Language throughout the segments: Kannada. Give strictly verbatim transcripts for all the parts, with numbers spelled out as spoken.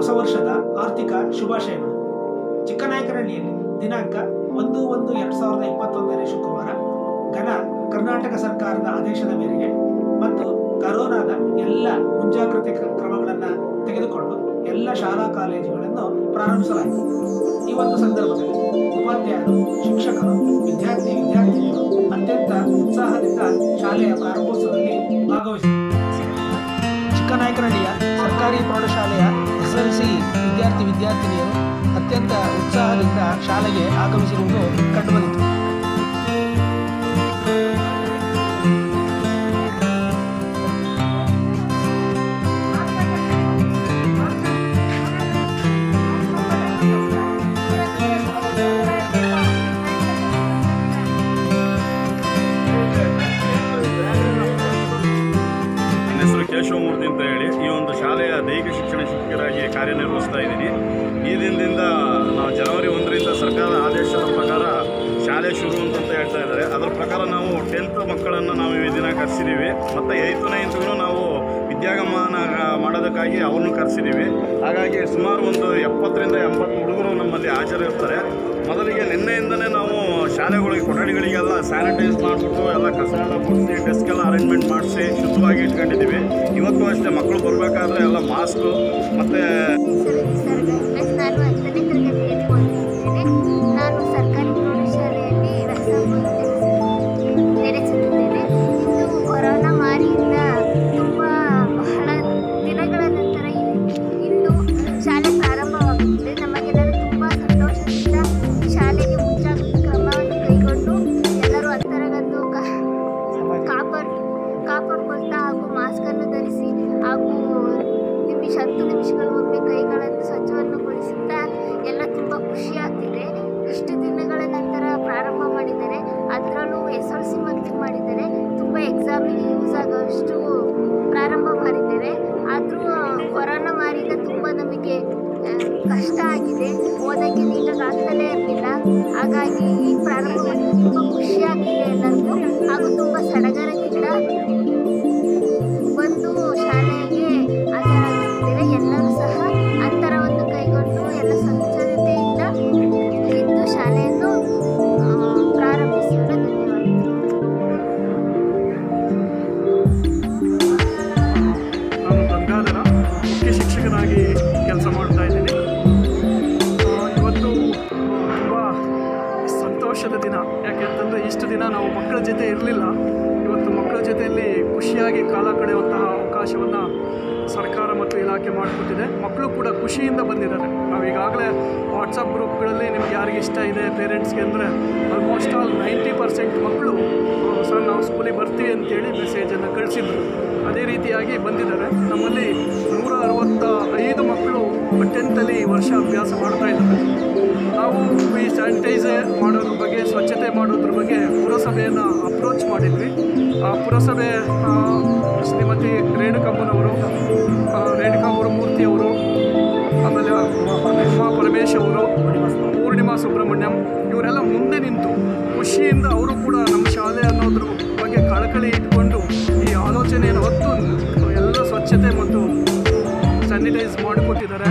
ಹೊಸ ವರ್ಷದ ಆರ್ಥಿಕ ಶುಭಾಶಯಗಳು. ಚಿಕ್ಕನಾಯಕನಹಳ್ಳಿಯಲ್ಲಿ ದಿನಾಂಕ ಒಂದು ಒಂದು ಎರಡು ಸಾವಿರದ ಇಪ್ಪತ್ತೊಂದನೇ ಶುಕ್ರವಾರ ಘನ ಕರ್ನಾಟಕ ಸರ್ಕಾರದ ಆದೇಶದ ಮೇರೆಗೆ ಮತ್ತು ಕರೋನಾದ ಎಲ್ಲ ಮುಂಜಾಗ್ರತೆ ಕ್ರಮಗಳನ್ನು ತೆಗೆದುಕೊಂಡು ಎಲ್ಲ ಶಾಲಾ ಕಾಲೇಜುಗಳನ್ನು ಪ್ರಾರಂಭಿಸಲಾಯಿತು. ಈ ಒಂದು ಸಂದರ್ಭದಲ್ಲಿ ಉಪಾಧ್ಯಾಯರು, ಶಿಕ್ಷಕರು, ವಿದ್ಯಾರ್ಥಿ ವಿದ್ಯಾರ್ಥಿನಿಯರು ಅತ್ಯಂತ ಉತ್ಸಾಹದಿಂದ ಶಾಲೆಯ ಪ್ರಾರಂಭೋತ್ಸವದಲ್ಲಿ ಭಾಗವಹಿಸಿದರು. ಚಿಕ್ಕನಾಯಕನಹಳ್ಳಿಯ ಸರ್ಕಾರಿ ಪ್ರೌಢಶಾಲೆಯ ಎಸ್ ಎಲ್ ಸಿ ವಿದ್ಯಾರ್ಥಿ ವಿದ್ಯಾರ್ಥಿನಿಯರು ಅತ್ಯಂತ ಉತ್ಸಾಹದಿಂದ ಶಾಲೆಗೆ ಆಗಮಿಸಿರುವುದು ಕಂಡುಬಂದಿತು. ಶಿವಮೂರ್ತಿ ಅಂತ ಹೇಳಿ ಈ ಒಂದು ಶಾಲೆಯ ದೈಹಿಕ ಶಿಕ್ಷಣ ಶಿಕ್ಷಕರಾಗಿ ಕಾರ್ಯನಿರ್ವಹಿಸ್ತಾ ಇದ್ದೀನಿ. ಈ ದಿನದಿಂದ ನಾವು ಜನವರಿ ಒಂದರಿಂದ ಸರ್ಕಾರದ ಆದೇಶದ ಪ್ರಕಾರ ಶಾಲೆ ಶುರು ಅಂತಂತ ಹೇಳ್ತಾ ಇದ್ದಾರೆ. ಅದರ ಪ್ರಕಾರ ನಾವು ಟೆಂತ್ ಮಕ್ಕಳನ್ನು ನಾವು ಈ ದಿನ ಕರೆಸಿದ್ದೀವಿ ಮತ್ತು ಏಯ್ತು ನೈನ್ತ್ಗೂ ನಾವು ವಿದ್ಯಾಗಮನ ಮಾಡೋದಕ್ಕಾಗಿ ಅವ್ರನ್ನೂ ಕರೆಸಿದ್ದೀವಿ. ಹಾಗಾಗಿ ಸುಮಾರು ಒಂದು ಎಪ್ಪತ್ತರಿಂದ ಎಂಬತ್ತು ಹುಡುಗರು ನಮ್ಮಲ್ಲಿ ಹಾಜರಿರ್ತಾರೆ. ಮೊದಲಿಗೆ ನಿನ್ನೆಯಿಂದಲೇ ನಾವು ಶಾಲೆಗಳಿಗೆ ಕೊಠಡಿಗಳಿಗೆಲ್ಲ ಸ್ಯಾನಿಟೈಸ್ ಮಾಡಿಬಿಟ್ಟು ಎಲ್ಲ ಕಸ ಎಲ್ಲ ಗುಡಿಸಿ ಡೆಸ್ಕೆಲ್ಲ ಅರೇಂಜ್ಮೆಂಟ್ ಮಾಡಿಸಿ ಶುದ್ಧವಾಗಿ ಇಟ್ಕೊಂಡಿದ್ದೀವಿ. ಇವತ್ತು ಅಷ್ಟೇ ಮಕ್ಕಳು ಬರಬೇಕಾದ್ರೆ ಎಲ್ಲ ಮಾಸ್ಕು ಮತ್ತು ನಾನು ಸರ್ಕಾರಿ ಪ್ರೌಢಶಾಲೆಯಲ್ಲಿ ನೆಲೆಸುತ್ತಿದ್ದೇನೆ. ಇಂದು ಕೊರೋನಾ ಮಾರಿಯಿಂದ ತುಂಬ ಬಹಳ ದಿನಗಳ ನಂತರ ಇಂದು ಶಾಲೆ ಪ್ರಾರಂಭವಾಗುತ್ತದೆ. ನಮಗೆಲ್ಲರೂ ತುಂಬ ಸಂತೋಷದಿಂದ ಶಾಲೆಗೆ ಮುಂಜಾಗ್ರತಾ ಕ್ರಮವನ್ನು ಕೈಗೊಂಡು ಎಲ್ಲರೂ ಅಂತರಗಂದು ಕಾಪಾಡ್ ಕಾಪಾಡಿಕೊಳ್ತಾ ಹಾಗೂ ಮಾಸ್ಕನ್ನು ಧರಿಸಿ ಹಾಗೂ ನಿಮಿಷ ಹತ್ತು ನಿಮಿಷಗಳು ಒಮ್ಮೆ ಕೈಗಳನ್ನು ಸ್ವಚ್ಛವನ್ನುಗೊಳಿಸುತ್ತಾ ಎಲ್ಲ ತುಂಬ ಖುಷಿಯಾಗ್ತಿದೆ. ಇಷ್ಟು ದಿನಗಳ ನಂತರ ಪ್ರಾರಂಭ ಮಾಡಿದ್ದಾರೆ. ಅದರಲ್ಲೂ ಎಸ್ ಎಲ್ ಸಿ ಮಕ್ಕಳು ಮಾಡಿದ್ದಾರೆ. ತುಂಬ ಎಕ್ಸಾಮಿಗೆ ಯೂಸ್ ಆಗೋಷ್ಟು ಪ್ರಾರಂಭ ಮಾಡಿದ್ದಾರೆ. ಆದರೂ ಕೊರೋನಾ ಮಾರಿಯಿಂದ ತುಂಬ ನಮಗೆ ಕಷ್ಟ ಆಗಿದೆ. ಓದೋಕ್ಕೆ ನೀಟಾಗಿ ಆಗ್ತಲೇ ಇರಲಿಲ್ಲ. ಹಾಗಾಗಿ ಈ ಪ್ರಾರಂಭ ಮಾಡಿ ತುಂಬ ಖುಷಿಯಾಗಿದೆ ಎಲ್ಲರಿಗೂ. ಹಾಗೂ ತುಂಬ ಸಡಗರದಿಂದ ಬಂದು ಶಾಲೆಗೆ ಹಾಜರಾಗುತ್ತಿದ್ದೇವೆ. ಎಲ್ಲರೂ ಸಹ ಅಂತರವನ್ನು ಕೈಗೊಂಡು ಎಲ್ಲ ಸ್ವಚ್ಛತೆಯಿಂದ ಇದ್ದು ಶಾಲೆಯನ್ನು ಪ್ರಾರಂಭಿಸೋಣ. ನಾನು ಗಂಗಾಧರ ಮುಖ್ಯ ಶಿಕ್ಷಕನಾಗಿ ಕೆಲಸ ಮಾಡ್ತಾ ಇದ್ದೀನಿ. ಇವತ್ತು ತುಂಬ ಸಂತೋಷದ ದಿನ. ಯಾಕೆಂತಂದರೆ ಇಷ್ಟು ದಿನ ನಾವು ಮಕ್ಕಳ ಜೊತೆ ಇರಲಿಲ್ಲ. ಇವತ್ತು ಮಕ್ಕಳ ಜೊತೆಯಲ್ಲಿ ಖುಷಿಯಾಗಿ ಕಾಲ ಕಳೆಯುವಂತಹ ಅವಕಾಶವನ್ನು ಸರ್ಕಾರ ಮತ್ತು ಇಲಾಖೆ ಮಾಡಿಕೊಟ್ಟಿದೆ. ಮಕ್ಕಳು ಕೂಡ ಖುಷಿಯಿಂದ ಬಂದಿದ್ದಾರೆ. ನಾವು ಈಗಾಗಲೇ ವಾಟ್ಸಪ್ ಗ್ರೂಪ್ಗಳಲ್ಲಿ ನಿಮ್ಗೆ ಯಾರಿಗೆ ಇಷ್ಟ ಇದೆ ಪೇರೆಂಟ್ಸ್ಗೆ ಅಂದರೆ ಆಲ್ಮೋಸ್ಟ್ ಆಲ್ ನೈಂಟಿ ಪರ್ಸೆಂಟ್ ಮಕ್ಕಳು ಸರ್ ನಾವು ಸ್ಕೂಲಿಗೆ ಬರ್ತೀವಿ ಅಂತೇಳಿ ಮೆಸೇಜನ್ನು ಕಳಿಸಿದ್ರು. ಅದೇ ರೀತಿಯಾಗಿ ಬಂದಿದ್ದಾರೆ. ನಮ್ಮಲ್ಲಿ ನೂರ ಅರವತ್ತ ಐದು ಮಕ್ಕಳು ಟೆಂತಲ್ಲಿ ಈ ವರ್ಷ ಅಭ್ಯಾಸ ಮಾಡ್ತಾ ಇದ್ದಾರೆ. ನಾವು ಈ ಸ್ಯಾನಿಟೈಸರ್ ಮಾಡೋದ್ರ ಬಗ್ಗೆ, ಸ್ವಚ್ಛತೆ ಮಾಡೋದ್ರ ಬಗ್ಗೆ ಪುರಸಭೆಯನ್ನು ಅಪ್ರೋಚ್ ಮಾಡಿದ್ವಿ. ಆ ಪುರಸಭೆ ಶ್ರೀಮತಿ ರೇಣುಕಮ್ಮನವರು, ರೇಣುಕಾ ಗುರುಮೂರ್ತಿಯವರು, ಆಮೇಲೆ ಉಮಾ ಪರಮೇಶ್ ಅವರು, ಪೂರ್ಣಿಮಾ ಸುಬ್ರಹ್ಮಣ್ಯಂ ಇವರೆಲ್ಲ ಮುಂದೆ ನಿಂತು ಖುಷಿಯಿಂದ ಅವರು ಕೂಡ ನಮ್ಮ ಶಾಲೆ ಅನ್ನೋದ್ರ ಬಗ್ಗೆ ಕಳಕಳಿ ಇಟ್ಕೊಂಡು ಈ ಆಲೋಚನೆಯನ್ನು ಹೊತ್ತು ಎಲ್ಲ ಸ್ವಚ್ಛತೆ ಮತ್ತು ಸ್ಯಾನಿಟೈಸ್ ಮಾಡಿಕೊಟ್ಟಿದ್ದಾರೆ.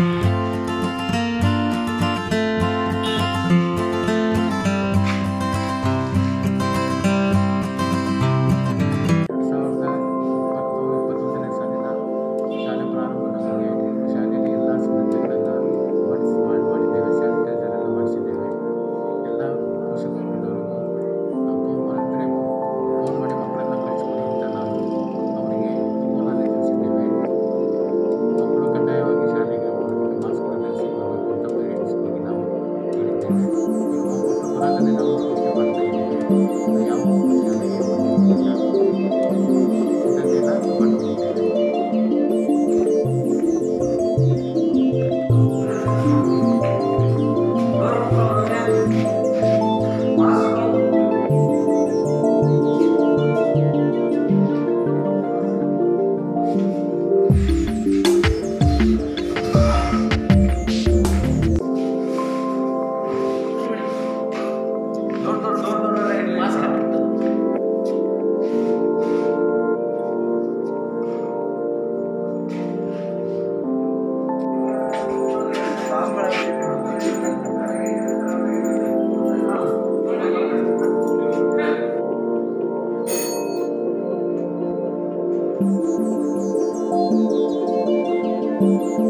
ಮಕ್ಕಳು ಕಡ್ಡಾಯವಾಗಿ ಶಾಲೆಗೆ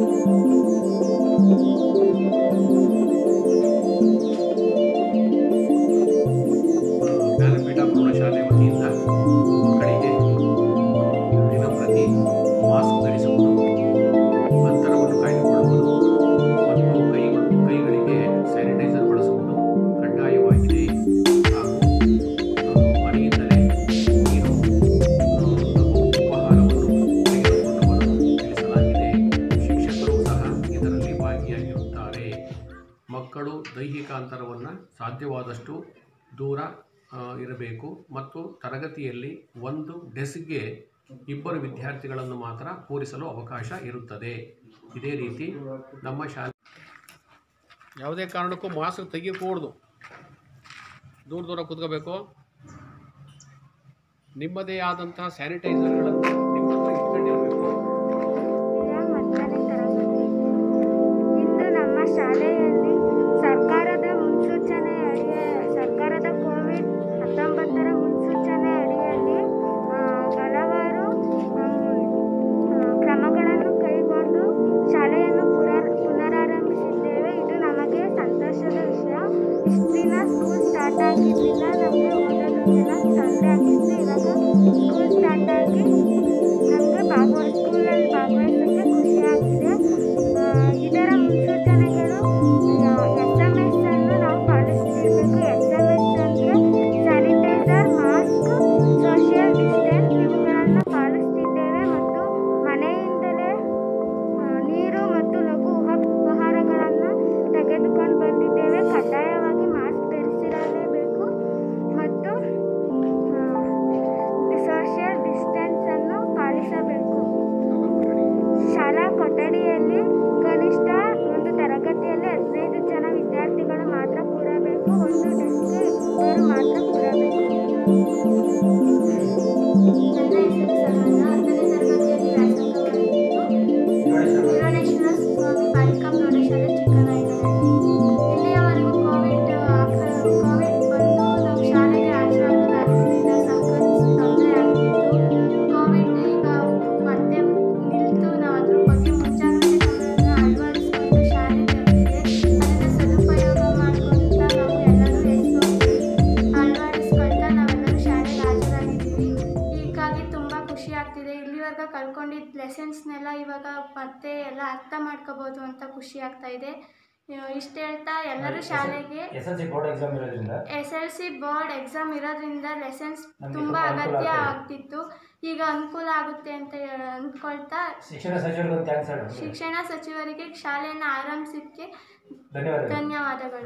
ಜ್ಞಾನಪೀಠ ಪ್ರೌಢಶಾಲೆ ವತಿಯಿಂದ ಮಕ್ಕಳಿಗೆ ದಿನಪ್ರತಿ ಮಾಸ್ಕ್ ಧರಿಸುವುದು, ಅಂತರವನ್ನು ಕಾಯ್ದುಕೊಳ್ಳುವುದು ಮತ್ತು ಕೈ ಕೈಗಳಿಗೆ ಸ್ಯಾನಿಟೈಸರ್ ಬಳಸುವುದು ಕಡ್ಡಾಯವಾಗಿದೆ. ಹಾಗೂ ಮನೆಯಿಂದಲೇ ನೀರು, ಲಘು ಉಪಹಾರವನ್ನು ತೆಗೆದುಕೊಂಡು ಬರಲು ತಿಳಿಸಲಾಗಿದೆ. ಶಿಕ್ಷಕರು ಸಹ ಇದರಲ್ಲಿ ಭಾಗಿಯಾಗಿರುತ್ತಾರೆ. ಮಕ್ಕಳು ದೈಹಿಕ ಅಂತರವನ್ನು ಸಾಧ್ಯವಾದಷ್ಟು ದೂರ ಇರಬೇಕು ಮತ್ತು ತರಗತಿಯಲ್ಲಿ ಒಂದು ಡೆಸ್ಕ್ಗೆ ಇಬ್ಬರು ವಿದ್ಯಾರ್ಥಿಗಳನ್ನು ಮಾತ್ರ ಕೂರಿಸಲು ಅವಕಾಶ ಇರುತ್ತದೆ. ಇದೇ ರೀತಿ ನಮ್ಮ ಶಾಲೆ ಯಾವುದೇ ಕಾರಣಕ್ಕೂ ಮಾಸ್ಕ್ ತೆಗಿಕೂಡ್ದು, ದೂರ ದೂರ ಕೂತ್ಕೋಬೇಕು. ನಿಮ್ಮದೇ ಆದಂತಹ ಸ್ಯಾನಿಟೈಸರ್ಗಳನ್ನು ನಿಮ್ಮ ಹತ್ರ ಇಟ್ಕೊಂಡಿರಬೇಕು. ಮತ್ತನೇ ತರಗತಿ. ಇಂದು ನಮ್ಮ ಶಾಲೆಯಲ್ಲಿ ಸರ್ಕಾರದ ಮುನ್ಸೂಚನೆ ಅಡಿಯ ಸರ್ಕಾರದ ಕೋವಿಡ್ ಹತ್ತೊಂಬತ್ತರ ಮುನ್ಸೂಚನೆ ಅಡಿಯಲ್ಲಿ ಹಲವಾರು ಕ್ರಮಗಳನ್ನು ಕೈಗೊಂಡು ಶಾಲೆಯನ್ನು ಪುನರ್ ಪುನರಾರಂಭಿಸಿದ್ದೇವೆ. ಇದು ನಮಗೆ ಸಂತೋಷದ ವಿಷಯ. ಇಷ್ಟು ದಿನ ಸ್ಕೂಲ್ ಸ್ಟಾರ್ಟ್ ಆಗಿರಲಿಲ್ಲ, ನಮಗೆ ಓದೋದಕ್ಕೆಲ್ಲ ತೊಂದರೆ ಆಗ್ತಿತ್ತು. ಇವಾಗ ಸ್ಕೂಲ್ ಸ್ಟಾರ್ಟ್ ಆಗಿ ನಮಗೆ ಭಾಗವ ಸ್ಕೂಲಲ್ಲಿ ಭಾಗವಹಿಸೋಕ್ಕೆ ಖುಷಿಯಾಗಿದೆ. ಇದರ ಮುನ್ಸೂಚನೆಗಳು ಎಸ್ ಎಮ್ ಎಸ್ ಅನ್ನು ನಾವು ಪಾಲಿಸ್ತಿರ್ಬೇಕು. ಎಸ್ ಎಮ್ ಎಸ್ ಅಂದರೆ ಸ್ಯಾನಿಟೈಸರ್, ಮಾಸ್ಕ್, ಸೋಷಿಯಲ್ ಡಿಸ್ಟೆನ್ಸ್ ಇವುಗಳನ್ನು ಪಾಲಿಸ್ತಿದ್ದೇವೆ ಮತ್ತು ಮನೆಯಿಂದಲೇ ನೀರು ಮತ್ತು ಲಘು ಉಪಹಾರಗಳನ್ನು ತೆಗೆದುಕೊಂಡು ಬಂದಿದ್ದೇವೆ. ಕಡ್ಡಾಯವಾಗಿ ಮಾಸ್ಕ್ ಧರಿಸಿರಲೇಬೇಕು ಮತ್ತು ಸೋಷಿಯಲ್ ಡಿಸ್ಟೆನ್ಸನ್ನು ಪಾಲಿಸಬೇಕು. ಶಾಲಾ ಕೊಠಡಿಯಲ್ಲಿ ಕನಿಷ್ಠ ಒಂದು ತರಗತಿಯಲ್ಲಿ ಹದಿನೈದು ಜನ ವಿದ್ಯಾರ್ಥಿಗಳು ಮಾತ್ರ ಕೂರಬೇಕು. ಒಂದು ಡೆಸ್ಕ್ಗೆ ಇಬ್ಬರು ಮಾತ್ರ ಕೂರಬೇಕು. ನನ್ನ ಹೆಸರು ಸಹನಾ. ಹತ್ತನೇ ತರಗತಿಯಲ್ಲಿ ವ್ಯಾಸಂಗ ಮಾಡುತ್ತಿದ್ದು ವೀರೇಶ್ವರ ಸ್ವಾಮಿ ಬಾಲಿಕಾ ಪ್ರೌಢಶಾಲೆ ಚಿಕ್ಕನಾಯಕನಹಳ್ಳಿ. ಇಲ್ಲಿಯವರೆಗೂ ಕೋವಿಡ್ ಕೋವಿಡ್ ಬಂದು ನಾವು ಶಾಲೆಗೆ ಹಾಜರಾಗಲಾಗಲಿಲ್ಲ. ಸಾಕಷ್ಟು ತೊಂದರೆ ಆಗ್ತಿತ್ತು. ಕೋವಿಡ್ ಈಗ ಮತ್ತೆ ನಿಲ್ತು ನಾವು ಅದ್ರ ಬಗ್ಗೆ ಮುಂಜಾಗ್ರತೆ ಕ್ರಮಗಳನ್ನು ಅಳವಡಿಸಿಕೊಂಡು ಶಾಲೆ ತೆರೆದಿದೆ. ಅದನ್ನು ಸದುಪಯೋಗ ಮಾಡಿಕೊಳ್ತಾ ನಾವು ಎಲ್ಲರೂ ಎಸ್ಸೋಗಿ ಅಳವಡಿಸ್ಕೊಳ್ತಾ ನಾವೆಲ್ಲರೂ ಶಾಲೆಗೆ ಹಾಜರಾಗಿದ್ದೀವಿ. ಹೀಗಾಗಿ ತುಂಬ ಖುಷಿ ಆಗ್ತಿದೆ. ಇಲ್ಲಿವರೆಗೆ ಕಲ್ತ್ಕೊಂಡಿದ್ದ ಲೆಸನ್ಸ್ನೆಲ್ಲ ಇವಾಗ ಮತ್ತೆ ಎಲ್ಲ ಅರ್ಥ ಮಾಡ್ಕೋಬೋದು ಅಂತ ಖುಷಿ ಆಗ್ತಾ ಇದೆ. ಇಷ್ಟು ಹೇಳ್ತಾ ಎಲ್ಲರೂ ಶಾಲೆಗೆ S L C board exam ಇರೋದ್ರಿಂದ S L C board exam ಇರೋದ್ರಿಂದ ಲೆಸನ್ಸ್ ತುಂಬ ಅಗತ್ಯ ಆಗ್ತಿತ್ತು. ಈಗ ಅನುಕೂಲ ಆಗುತ್ತೆ ಅಂತ ಅಂದ್ಕೊಳ್ತಾ ಶಿಕ್ಷಣ ಸಚಿವರಿಗೆ ಶಿಕ್ಷಣ ಸಚಿವರಿಗೆ ಶಾಲೆಯನ್ನು ಆರಂಭಿಸಿದ್ದಕ್ಕೆ ಧನ್ಯವಾದಗಳು.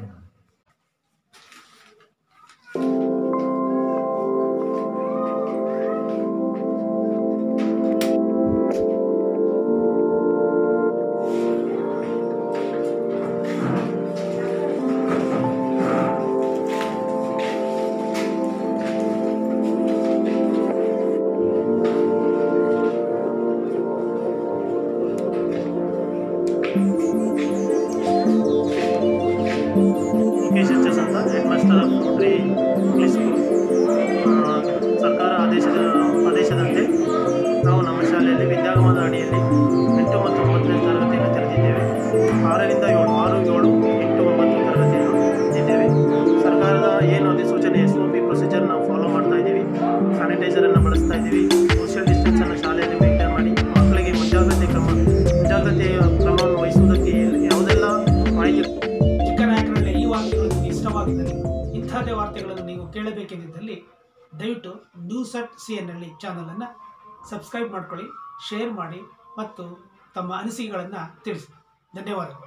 ಸರ್ಕಾರ ಆದೇಶದ ಆದೇಶದಂತೆ ನಾವು ನಮ್ಮ ಶಾಲೆಯಲ್ಲಿ ವಿದ್ಯಾಗಮದ ಅಡಿಯಲ್ಲಿ ಎಂಟು ಮತ್ತು ಒಂಬತ್ತನೇ ತರಗತಿಯನ್ನು ತೆರೆದಿದ್ದೇವೆ. ಆರರಿಂದ ಏಳು ಆರು ಏಳು ಎಂಟು ಒಂಬತ್ತು ತರಗತಿಯನ್ನು ಇದ್ದೇವೆ. ಸರ್ಕಾರದ ಏನು ಅಧಿಸೂಚನೆ ಎಸ್ ಒ ಪಿ ಪ್ರೊಸೀಜರ್ ನಾವು ಫಾಲೋ ಮಾಡ್ತಾ ಇದ್ದೀವಿ. ಸ್ಯಾನಿಟೈಸರನ್ನು ಬಳಸ್ತಾ ಇದ್ದೀವಿ. ಸೋಷಿಯಲ್ ಡಿಸ್ಟೆನ್ಸನ್ನು ಶಾಲೆಯಲ್ಲಿ ಮೇಂಟೈನ್ ಮಾಡಿ ಮಕ್ಕಳಿಗೆ ಮುಂಜಾಗ್ರತೆ ಕ್ರಮ ಮುಂಜಾಗ್ರತೆಯ ಕ್ರಮವನ್ನು ವಹಿಸುವುದಕ್ಕೆ ಯಾವುದೆಲ್ಲ ಮಾಹಿತಿ. ಚಿಕ್ಕನಾಯಕನಹಳ್ಳಿ ಈ ವಾರ್ತೆಗಳು ನಿಮಗೆ ಇಷ್ಟವಾಗಿದ್ದರೆ ಇಂಥದೇ ವಾರ್ತೆಗಳನ್ನು ನೀವು ಕೇಳಬೇಕೆಂದಿದ್ದಲ್ಲಿ ದಯವಿಟ್ಟು ನ್ಯೂಸ್ ಅಟ್ ಸಿ ಎನ್ ಹಳ್ಳಿ ಚಾನಲನ್ನು ಸಬ್ಸ್ಕ್ರೈಬ್ ಮಾಡ್ಕೊಳ್ಳಿ, ಶೇರ್ ಮಾಡಿ ಮತ್ತು ತಮ್ಮ ಅನಿಸಿಕೆಗಳನ್ನು ತಿಳಿಸಿ. ಧನ್ಯವಾದಗಳು.